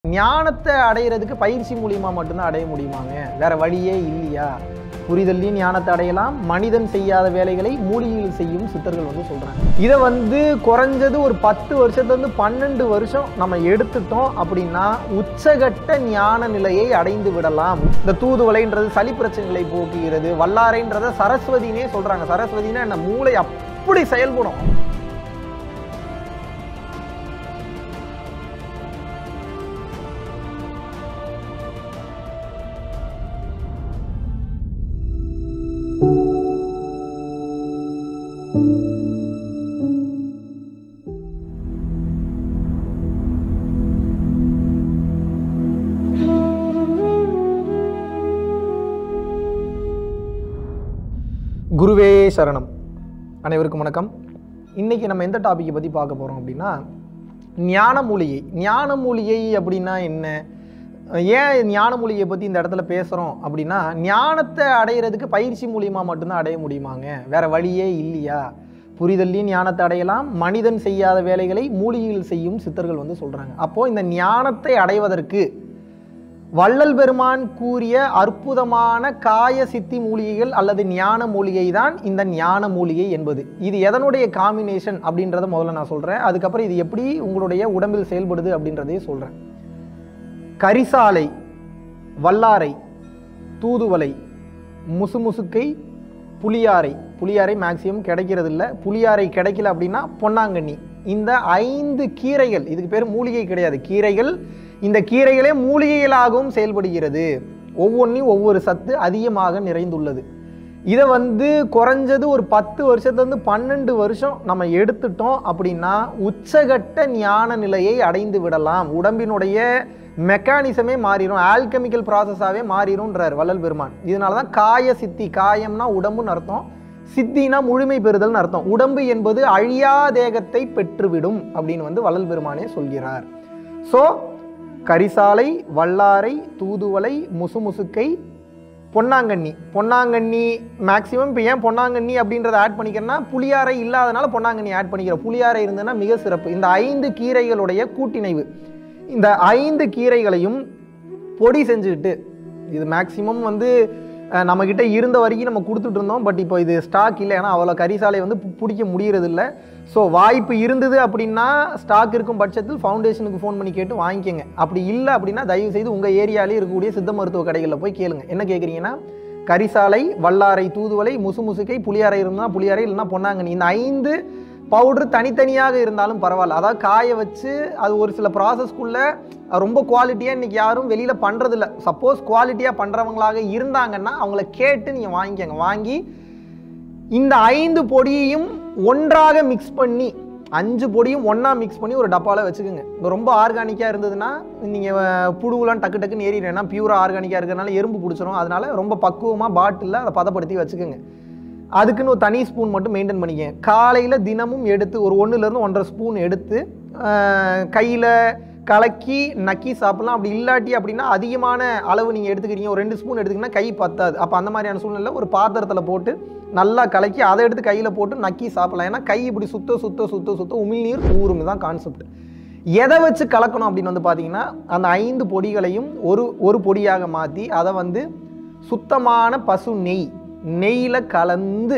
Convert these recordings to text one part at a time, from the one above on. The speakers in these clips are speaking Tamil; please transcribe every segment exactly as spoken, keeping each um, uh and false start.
ஞானத்தை அடையிறதுக்கு பயிற்சி மூலியமா மட்டும்தான் அடைய முடியுமாங்க, வேற வழியே இல்லையா? புரிதல்லையும் ஞானத்தை அடையலாம். மனிதன் செய்யாத வேலைகளை மூலிகைகள் செய்யும் சித்தர்கள் வந்து சொல்றாங்க. இதை வந்து குறைஞ்சது ஒரு பத்து வருஷத்துல இருந்து பன்னெண்டு வருஷம் நம்ம எடுத்துட்டோம் அப்படின்னா உச்சகட்ட ஞான நிலையை அடைந்து விடலாம். இந்த தூதுவளைன்றது சளி பிரச்சனைகளை போக்குகிறது, வல்லாரைன்றத சரஸ்வதினே சொல்றாங்க. சரஸ்வதினா என்ன, மூளை அப்படி செயல்படும். குருவே சரணம். அனைவருக்கும் வணக்கம். இன்னைக்கு நம்ம எந்த டாபிக்கை பற்றி பார்க்க போகிறோம் அப்படின்னா, ஞான மூலிகை. ஞான மூலிகை அப்படின்னா என்ன, ஏன் ஞான மூலிகையை பற்றி இந்த இடத்துல பேசுகிறோம் அப்படின்னா, ஞானத்தை அடையிறதுக்கு பயிற்சி மூலியமாக மட்டும்தான் அடைய முடியுமாங்க, வேற வழியே இல்லையா? புரிதல்லையும் ஞானத்தை அடையலாம். மனிதன் செய்யாத வேலைகளை மூலிகைகள் செய்யும் சித்தர்கள் வந்து சொல்கிறாங்க. அப்போது இந்த ஞானத்தை அடைவதற்கு வள்ளல் பெருமான் கூறிய அற்புதமான காய சித்தி மூலிகைகள் அல்லது ஞான மூலிகை தான் இந்த ஞான மூலிகை என்பது. இது எதனுடைய காம்பினேஷன் அப்படின்றத முதல்ல நான் சொல்கிறேன். அதுக்கப்புறம் இது எப்படி உங்களுடைய உடம்பில் செயல்படுது அப்படின்றதையும் சொல்கிறேன். கரிசாலை, வல்லாரை, தூதுவளை, முசுமுசுக்கை, புளியாரை. புளியாரை மேக்சிமம் கிடைக்கிறது இல்லை. புளியாரை கிடைக்கல அப்படின்னா பொன்னாங்கண்ணி. இந்த ஐந்து கீரைகள், இதுக்கு பேர் மூலிகை கிடையாது, கீரைகள். இந்த கீரைகளே மூலிகைகளாகவும் செயல்படுகிறது. ஒவ்வொன்றையும் ஒவ்வொரு சத்து அதிகமாக நிறைந்துள்ளது. இதை வந்து குறைஞ்சது ஒரு பத்து வருஷத்துலேருந்து பன்னெண்டு வருஷம் நம்ம எடுத்துட்டோம் அப்படின்னா உச்சகட்ட ஞான நிலையை அடைந்து விடலாம். உடம்பினுடைய மெக்கானிசமே மாறிடும், ஆல்கெமிக்கல் ப்ராசஸாகவே மாறிடும்ன்றார் வள்ளல் பெருமான். இதனால தான் காய சித்தி, காயம்னா உடம்புன்னு அர்த்தம், சித்தினா முழுமை பெறுதல்னு அர்த்தம். உடம்பு என்பது அழியா தேகத்தை பெற்றுவிடும் அப்படின்னு வந்து வள்ளல் பெருமானே சொல்கிறார். ஸோ கரிசாலை, வல்லாரை, தூதுவளை, முசுமுசுக்கை, பொன்னாங்கண்ணி. பொன்னாங்கண்ணி மேக்சிமம் இப்போ ஏன் பொன்னாங்கண்ணி அப்படின்றத ஆட் பண்ணிக்கிறேன்னா, புளியாரை இல்லாதனால பொன்னாங்கண்ணி ஆட் பண்ணிக்கிறோம். புளியாரை இருந்ததுன்னா மிக சிறப்பு. இந்த ஐந்து கீரைகளுடைய கூட்டிணைவு, இந்த ஐந்து கீரைகளையும் பொடி செஞ்சுக்கிட்டு, இது மேக்சிமம் வந்து நம்மக்கிட்ட இருந்த வரைக்கும் நம்ம கொடுத்துட்டு இருந்தோம். பட் இப்போ இது ஸ்டாக் இல்லை, ஏன்னா அவ்வளோ கரிசாலை வந்து பிடிக்க முடியறது இல்லை. ஸோ வாய்ப்பு இருந்தது அப்படின்னா ஸ்டாக் இருக்கும் பட்சத்தில் ஃபவுண்டேஷனுக்கு ஃபோன் பண்ணி கேட்டு வாங்கிக்கோங்க. அப்படி இல்லை அப்படின்னா தயவு செய்து உங்கள் ஏரியாலே இருக்கக்கூடிய சித்த மருத்துவ கடைகளில் போய் கேளுங்க. என்ன கேட்குறீங்கன்னா, கரிசாலை, வல்லாரை, தூதுவளை, முசுமுசுக்கை, புளியாரை இருந்தால் புளியாரை, இல்லைன்னா பொன்னாங்கண்ணி. இந்த ஐந்து பவுட்ரு தனித்தனியாக இருந்தாலும் பரவாயில்ல. அதாவது காய வச்சு அது ஒரு சில ப்ராசஸ்க்குள்ளே ரொம்ப குவாலிட்டியாக இன்றைக்கி யாரும் வெளியில் பண்ணுறதில்ல. சப்போஸ் குவாலிட்டியாக பண்ணுறவங்களாக இருந்தாங்கன்னா அவங்கள கேட்டு நீங்கள் வாங்கிக்கோங்க. வாங்கி இந்த ஐந்து பொடியையும் ஒன்றாக மிக்ஸ் பண்ணி, அஞ்சு பொடியும் ஒன்றா மிக்ஸ் பண்ணி ஒரு டப்பாவில் வச்சுக்கோங்க. இப்போ ரொம்ப ஆர்கானிக்காக இருந்ததுன்னா நீங்கள் புழுவெலாம் டக்கு டக்குன்னு ஏறிடும். ஏன்னா பியூராக ஆர்கானிக்காக இருக்கிறதுனால எறும்பு பிடிச்சிரும். அதனால் ரொம்ப பக்குவமாக பாட்டிலில் அதை பதப்படுத்தி வச்சுக்கோங்க. அதுக்குன்னு ஒரு தனி ஸ்பூன் மட்டும் மெயின்டைன் பண்ணிக்கங்க. காலையில் தினமும் எடுத்து ஒரு ஒன்றுலேருந்து ஒன்றரை ஸ்பூன் எடுத்து கையில் கலக்கி நக்கி சாப்பிட்லாம். அப்படி இல்லாட்டி அப்படின்னா அதிகமான அளவு நீங்கள் எடுத்துக்கிறீங்க, ஒரு ரெண்டு ஸ்பூன் எடுத்துக்கிங்கன்னா கை பத்தாது. அப்போ அந்த மாதிரியான சூழ்நிலை ஒரு பாத்திரத்தில் போட்டு நல்லா கலக்கி அதை எடுத்து கையில் போட்டு நக்கி சாப்பிட்லாம். ஏன்னா கை இப்படி சுத்த சுத்த சுத்த சுத்த உமிழ்நீர் ஊறும் தான் கான்செப்ட். எதை வச்சு கலக்கணும் அப்படின்னு வந்து பார்த்தீங்கன்னா, அந்த ஐந்து பொடிகளையும் ஒரு ஒரு பொடியாக மாற்றி அதை வந்து சுத்தமான பசு நெய் நெய்யில் கலந்து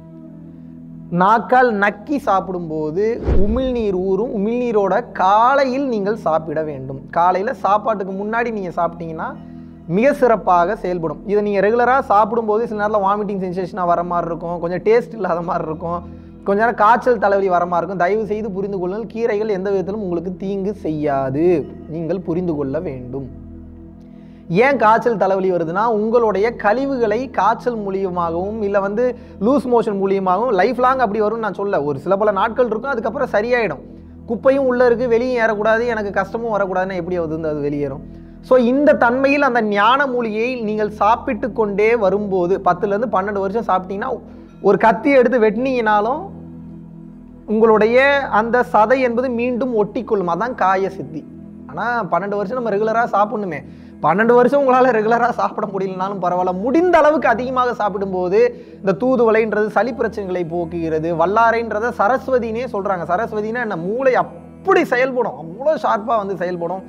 நாக்கால் நக்கி சாப்பிடும்போது உமிழ்நீர் ஊறும். உமிழ்நீரோட காலையில் நீங்கள் சாப்பிட வேண்டும். காலையில் சாப்பாட்டுக்கு முன்னாடி நீங்கள் சாப்பிட்டீங்கன்னா மிக சிறப்பாக செயல்படும். இதை நீங்கள் ரெகுலராக சாப்பிடும்போது சில நேரத்தில் வாமிட்டிங் சென்சேஷனாக வர மாதிரி இருக்கும், கொஞ்சம் டேஸ்ட் இல்லாத மாதிரி இருக்கும், கொஞ்ச நேரம் காய்ச்சல் தலைவலி வர மாதிரி இருக்கும். தயவு செய்து புரிந்து கொள்ளுங்கள், கீரைகள் எந்த விதத்திலும் உங்களுக்கு தீங்கு செய்யாது. நீங்கள் புரிந்து கொள்ள வேண்டும். ஏன் காய்ச்சல் தலைவலி வருதுன்னா, உங்களுடைய கழிவுகளை காய்ச்சல் மூலியமாகவும் இல்லை வந்து லூஸ் மோஷன் மூலியமாகவும் லைஃப் லாங் அப்படி வரும்னு நான் சொல்ல. ஒரு சில பல நாட்கள் இருக்கும், அதுக்கப்புறம் சரியாயிடும். குப்பையும் உள்ளே இருக்குது, வெளியே ஏறக்கூடாது, எனக்கு கஷ்டமும் வரக்கூடாதுன்னா எப்படி வந்து அது வெளியேறும். ஸோ இந்த தன்மையில் அந்த ஞான மூலிகையை நீங்கள் சாப்பிட்டு கொண்டே வரும்போது பத்துலேருந்து பன்னெண்டு வருஷம் சாப்பிட்டீங்கன்னா, ஒரு கத்தி எடுத்து வெட்டினீங்கனாலும் உங்களுடைய அந்த சதை என்பது மீண்டும் ஒட்டி கொள்ளும். அதான் காய சித்தி. ஆனால் பன்னெண்டு வருஷம் நம்ம ரெகுலராக சாப்பிடணுமே. பன்னெண்டு வருஷம் உங்களால் ரெகுலராக சாப்பிட முடியலனாலும் பரவாயில்ல, முடிந்த அளவுக்கு அதிகமாக சாப்பிடும்போது இந்த தூதுவளைன்றது சளி பிரச்சனைகளை போக்குகிறது. வல்லாரைன்றதை சரஸ்வதினே சொல்கிறாங்க. சரஸ்வதினா என்ன, மூளை அப்படி செயல்படும், அவ்வளோ ஷார்ப்பாக வந்து செயல்படும்.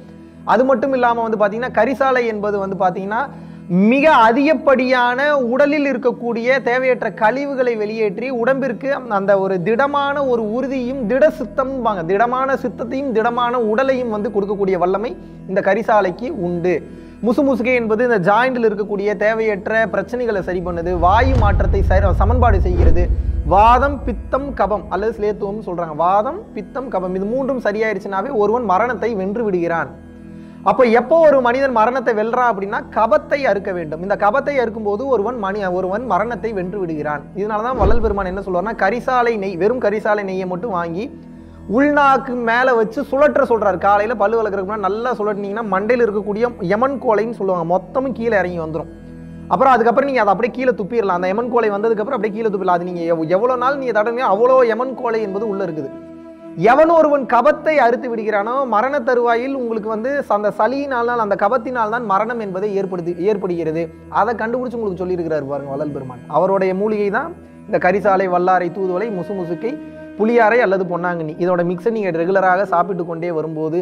அது மட்டும் இல்லாமல் வந்து பார்த்தீங்கன்னா கரிசாலை என்பது வந்து பார்த்தீங்கன்னா மிக அதிகப்படியான உடலில் இருக்கக்கூடிய தேவையற்ற கழிவுகளை வெளியேற்றி உடம்பிற்கு அந்த ஒரு திடமான ஒரு உறுதியும் திட சித்தம்பாங்க திடமான சித்தத்தையும் திடமான உடலையும் வந்து கொடுக்கக்கூடிய வல்லமை இந்த கரிசாலைக்கு உண்டு. முசுமுசுகை என்பது இந்த ஜாயிண்டில் இருக்கக்கூடிய தேவையற்ற பிரச்சனைகளை சரி பண்ணுது, வாயு மாற்றத்தை சமன்பாடு செய்கிறது. வாதம் பித்தம் கபம் அல்லது ஸ்லேத்துவம் சொல்றாங்க. வாதம் பித்தம் கபம் இது மூன்றும் சரியாயிருச்சுனாவே ஒருவன் மரணத்தை வென்று விடுகிறான். அப்போ எப்போ ஒரு மனிதன் மரணத்தை வெல்றான் அப்படின்னா கபத்தை அறுக்க வேண்டும். இந்த கபத்தை அறுக்கும் போது ஒருவன் மணி ஒருவன் மரணத்தை வென்று விடுகிறான். இதனாலதான் வள்ளல் பெருமான் என்ன சொல்றாருன்னா கரிசாலை நெய், வெறும் கரிசாலை நெய்யை மட்டும் வாங்கி உள்நாக்கு மேல வச்சு சுழற்ற சொல்றாரு. காலையில பல்லு வளர்க்கறதுக்கு முன்னாடி நல்லா சுழட்டினீங்கன்னா மண்டையில் இருக்கக்கூடிய யமன் கோலைன்னு சொல்லுவாங்க, மொத்தமும் கீழே இறங்கி வந்துடும். அப்புறம் அதுக்கப்புறம் நீங்க அதை அப்படியே கீழே துப்பிடலாம். அந்த யமன் கோலை வந்ததுக்கு அப்புறம் அப்படியே கீழே துப்பிடலாம். அது நீங்க எவ்வளவு நாள் நீங்க தடவை அவ்வளோ யமன் கோலை என்பது உள்ள இருக்குது. எவன் ஒருவன் கபத்தை அறுத்து விடுகிறானோ மரண தருவாயில் உங்களுக்கு வந்து அந்த சளியினால் அந்த கபத்தினால் தான் மரணம் என்பதை ஏற்படுத்தி ஏற்படுகிறது. அதை கண்டுபிடிச்சு உங்களுக்கு சொல்லியிருக்கிறார் பாருங்க வள்ளல் பெருமான். அவருடைய மூலிகை தான் இந்த கரிசாலை, வல்லாரை, தூதுவளை, முசுமுசுக்கை, புளியாரை அல்லது பொன்னாங்கண்ணி. இதோட மிக்ஸை நீங்கள் ரெகுலராக சாப்பிட்டு கொண்டே வரும்போது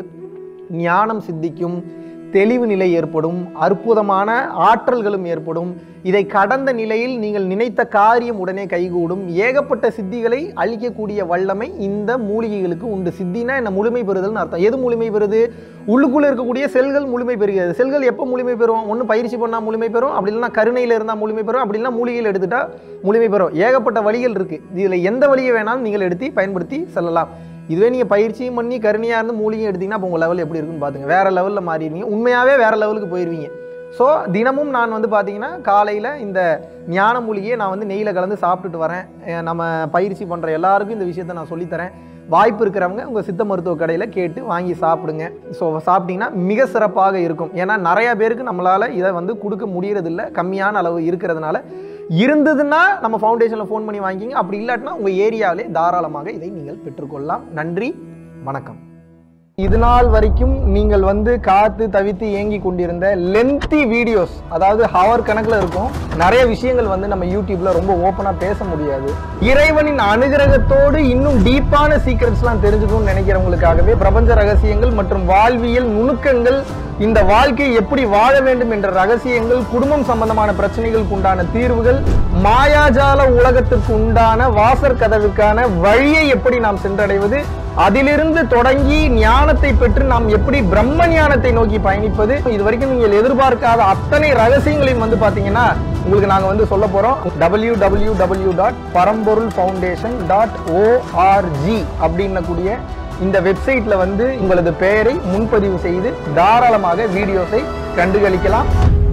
ஞானம் சித்திக்கும், தெளிவு நிலை ஏற்படும், அற்புதமான ஆற்றல்களும் ஏற்படும். இதை கடந்த நிலையில் நீங்கள் நினைத்த காரியம் உடனே கைகூடும். ஏகப்பட்ட சித்திகளை அளிக்கக்கூடிய வல்லமை இந்த மூலிகைகளுக்கு உண்டு. சித்தினா என்ன? முழுமை பெறுதல்னு அர்த்தம். எது முழுமை பெறுது? உள்ளுக்குள்ள இருக்கக்கூடிய செல்கள் முழுமை பெறுகிறது. செல்கள் எப்போ முழுமை பெறும்? ஒன்று பயிற்சி பண்ணால் முழுமை பெறும், அப்படி இல்லைன்னா கருணையில் இருந்தால் முழுமை பெறும், அப்படி இல்லைன்னா மூலிகையில் எடுத்துட்டா முழுமை பெறும். ஏகப்பட்ட வழிகள் இருக்கு. இதில் எந்த வழியை வேணாலும் நீங்கள் எடுத்து பயன்படுத்தி செல்லலாம். இதுவே நீங்கள் பயிற்சியும் பண்ணி கருணையாக இருந்து மூலிகையும் எடுத்தீங்கன்னா அப்போ உங்கள் லெவல் எப்படி இருக்குன்னு பார்த்துங்க. வேறு லெவலில் மாறிடுவீங்க, உண்மையாகவே வேறு லெவலுக்கு போயிடுவீங்க. ஸோ தினமும் நான் வந்து பார்த்தீங்கன்னா காலையில் இந்த ஞான மூலிகையை நான் வந்து நெய்யில் கலந்து சாப்பிட்டுட்டு வரேன். நம்ம பயிற்சி பண்ணுற எல்லாருக்கும் இந்த விஷயத்தை நான் சொல்லித்தரேன். வாய்ப்பு இருக்கிறவங்க உங்கள் சித்த மருத்துவ கடையில் கேட்டு வாங்கி சாப்பிடுங்க. ஸோ சாப்பிட்டீங்கன்னா மிக சிறப்பாக இருக்கும். ஏன்னா நிறையா பேருக்கு நம்மளால் இதை வந்து கொடுக்க முடியறதில்ல, கம்மியான அளவு இருக்கிறதுனால. இருந்ததுன்னா நம்ம ஃபவுண்டேஷனில் ஃபோன் பண்ணி வாங்கிக்கிங்க. அப்படி இல்லாட்டினா உங்கள் ஏரியாவிலே தாராளமாக இதை நீங்கள் பெற்றுக்கொள்ளலாம். நன்றி, வணக்கம். இது நாள் வரைக்கும் நீங்கள் வந்து காத்து தவித்து ஏங்கி கொண்டிருந்த லென்த்தி வீடியோஸ், அதாவது ஹவர் கணக்கில் இருக்கும், நிறைய விஷயங்கள் வந்து நம்ம யூடியூப்ல ரொம்ப ஓப்பனாக பேச முடியாது. இறைவனின் அனுகிரகத்தோடு இன்னும் டீப்பான சீக்ரெட்ஸ்லாம் தெரிஞ்சுக்கணும்னு நினைக்கிறவங்களுக்காகவே பிரபஞ்ச ரகசியங்கள் மற்றும் வாழ்வியல் நுணுக்கங்கள், இந்த வாழ்க்கையை எப்படி வாழ வேண்டும் என்ற ரகசியங்கள், குடும்பம் சம்பந்தமான பிரச்சனைகளுக்கு உண்டான தீர்வுகள், மாயாஜால உலகத்திற்கு உண்டான வாசற் கதவுக்கான வழியை எப்படி நாம் சென்றடைவது, அதிலிருந்து தொடங்கி ஞானத்தை பெற்று நாம் எப்படி பிரம்ம ஞானத்தை நோக்கி பயணிப்பது, இது வரைக்கும் நீங்கள் எதிர்பார்க்காத அத்தனை ரகசியங்களையும் வந்து பாத்தீங்கன்னா உங்களுக்கு நாங்க வந்து சொல்ல போறோம். W W W dot Paramporul foundation dot org அப்படின்னக்கூடிய இந்த வெப்சைட்ல வந்து உங்களது பெயரை முன்பதிவு செய்து தாராளமாக வீடியோஸை கண்டுகளிக்கலாம்.